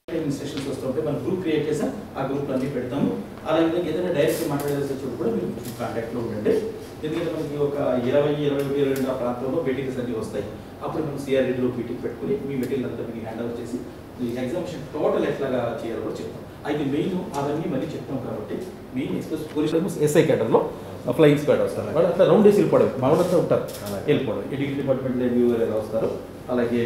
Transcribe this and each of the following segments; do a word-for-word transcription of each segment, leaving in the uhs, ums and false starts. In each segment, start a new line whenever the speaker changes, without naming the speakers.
Sessions వస్తుంటే మనం group create చేసాం, ఆ గ్రూప్ అన్ని పెడతాము. అలాగే ఏదైనా డైరెక్ట్ మాట్లాడేసి వచ్చి కూడా మీరు కాంటాక్ట్లో ఉండండి. ఎందుకంటే మనకి ఒక ఇరవై ఇరవై ఇరవై రెండు ఆ ప్రాంతంలో మెటీరియల్స్ అన్నీ వస్తాయి. అప్పుడు మనం సిఆర్ఈలో మీటింగ్ పెట్టుకుని మీ మెటీరియల్ అంతా మీకు హ్యాండ్ ఓవర్ చేసి ఎగ్జామినేషన్ టోటల్ ఎట్లాగా చేయాలో కూడా చెప్తాం. అయితే మెయిన్ అవన్నీ మళ్ళీ చెప్తాం కాబట్టి మెయిన్ ఎక్స్ప్రెస్ పోలీస్ ఎస్ఐ క్యాడర్లో ఫ్లయింగ్ స్క్వాడ్ వస్తారు. వాళ్ళు అట్లా రౌండ్ వేసి వెళ్ళిపోవడం, మా వాళ్ళంతా ఉంటారు వెళ్ళిపోవడం. ఎడ్యుకేషన్ డిపార్ట్మెంట్లో వ్యూవర్ ఎలా వస్తారు, అలాగే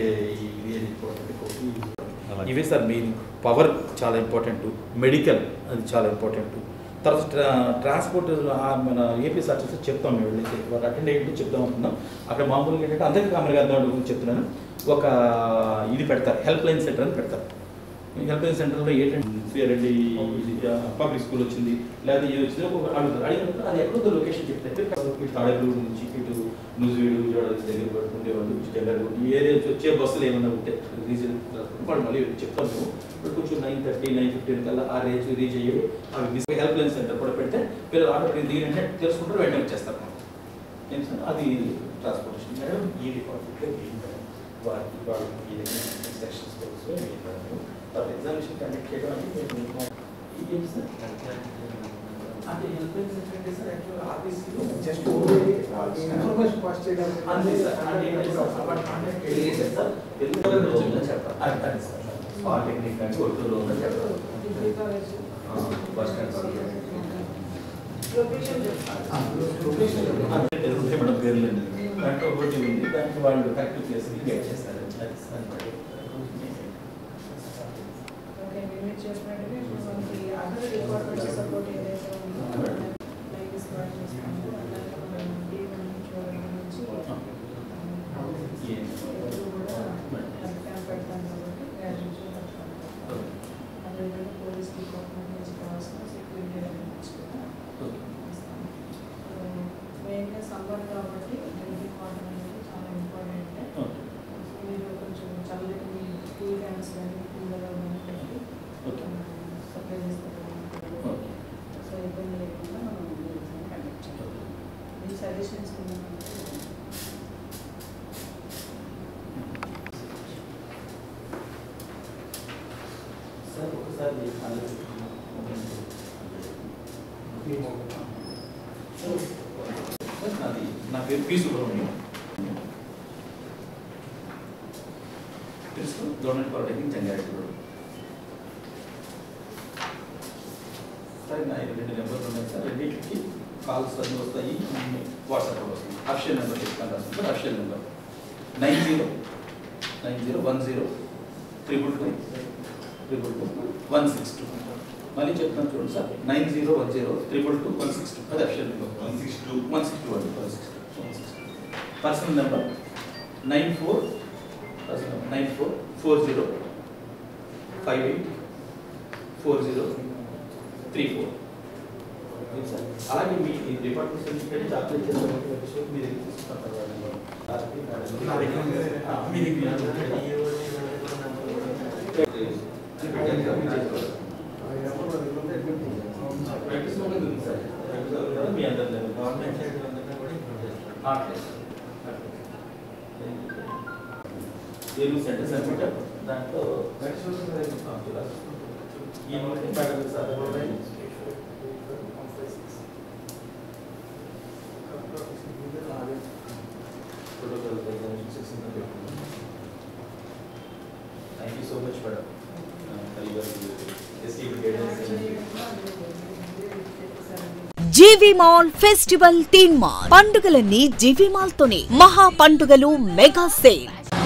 ఇవే సార్ మెయిన్. పవర్ చాలా ఇంపార్టెంట్, మెడికల్ అది చాలా ఇంపార్టెంట్. తర్వాత ట్రాన్స్పోర్ట్ మన ఏపీఎస్ఆర్టీసీ చెప్తాం, మేము వెళ్ళి వాళ్ళు అటెండ్ అయ్యి చెప్తాం అనుకున్నాం. అక్కడ మామూలుగా ఏంటంటే అందరికీ కామన్ గారి గురించి చెప్తున్నాను. ఒక ఇది పెడతారు, హెల్ప్ లైన్ సెంటర్ అని పెడతారు. హెల్ప్ లైన్ సెంటర్లో ఏంటంటే రెడ్డి పబ్లిక్ స్కూల్ వచ్చింది లేదా ఏది వచ్చిందో అడుగుతారు. అడిగినప్పుడు అది ఎక్కడో లొకేషన్ చెప్తారు. ఇటు తాడేపల్లి నుంచి ఇటు నూజివీడు విజయవాడ దగ్గర ఉండేవాళ్ళు, జనరల్ ఈ ఏరియా వచ్చే బస్సులు ఏమైనా ఉంటే రీజన్ వాళ్ళు మళ్ళీ చెప్తాం. మేము ఇప్పుడు కొంచెం నైన్ థర్టీ నైన్ ఫిఫ్టీన్ కల్లా ఆ రేంజ్ రీచ్ అయ్యి అవి మిస్ హెల్ప్ లైన్ సెంటర్ కూడా పెడితే పిల్లలు ఆటో దిగినంటే తెలుసుకుంటారు, వెంటనే వచ్చేస్తారు. ఏం సార్ అది ట్రాన్స్పోర్టేషన్ మేడం ఈ డిపార్ట్మెంట్లో వారికి వాళ్ళు ఈ సెక్షన్స్ కోసం ఎగ్జామినేషన్ కండక్ట్ చేయడానికి ఏంటి సార్ అంటే హెల్ప్ లైన్ సెంటర్ అంటే సార్ యాక్చువల్గా ఆర్టీసీలో జస్ట్ ఇన్ఫర్మేషన్ పాస్ చేయడానికి అంతే సార్. అంటే కాంటాక్ట్ చేశారు సార్ చెప్పారు అది సార్ పాలిటెక్నిక్ అంటే ఒట్టూరులో ఉందని చెప్పారు. బస్ స్టాండ్ మేడం పేర్లు దాంట్లో ఒకటి ఉంది, దానికి వాళ్ళు కరెక్ట్ ప్లేస్ గైడ్ చేస్తారు. అది సార్
పోలీస్ డిపార్ట్మెంట్ నుంచి కావాల్సిన సెక్యూరిటీ మెయిన్గా సమ్మర్ కాబట్టి డ్రింకింగ్ వాటర్ అనేది చాలా ఇంపార్టెంట్. మీరు కొంచెం చల్లటి మీ కూల్ క్యాన్స్ కానీ కూలర్ కానీ పెట్టి సప్లై చేస్తారు. సో ఇబ్బంది లేకుండా మనం కండక్ట్ చేయాలి. మీ సజెషన్స్
సార్ ఒకసారి నాది నా పేరు పి సుబ్రహ్మణ్యం, తెలుసు గవర్నమెంట్ పాలిటెక్నిక్ జంగారెడ్డి. సార్ నా రెండు నెంబర్లు ఉన్నాయి సార్, రెండింటికి కాల్స్ అన్నీ వస్తాయి, వాట్సాప్లో వస్తాయి. అఫిషియల్ నెంబర్ చెప్తాను రాసుకుంటారు. Official number nine zero nine zero one zero triple two triple two one six two. మళ్ళీ చెప్తాను చూడండి sir, nine zero one zero triple two one six two. అది official number. One six two one six two అండి one six two one six two. Personal number nine four personal nine four four zero five eight four zero three four. Sir అలాగే మీ department certificate chocolate చేసిన మీరు మీ అందరి government side Eluru center certificate దాంట్లో ఈ pattern sir thank you so much madam.
G V mall festival తీన్ mall పండుగలన్నీ జీవి మాల్ తోనే. మహా పండుగలు మెగా సేల్.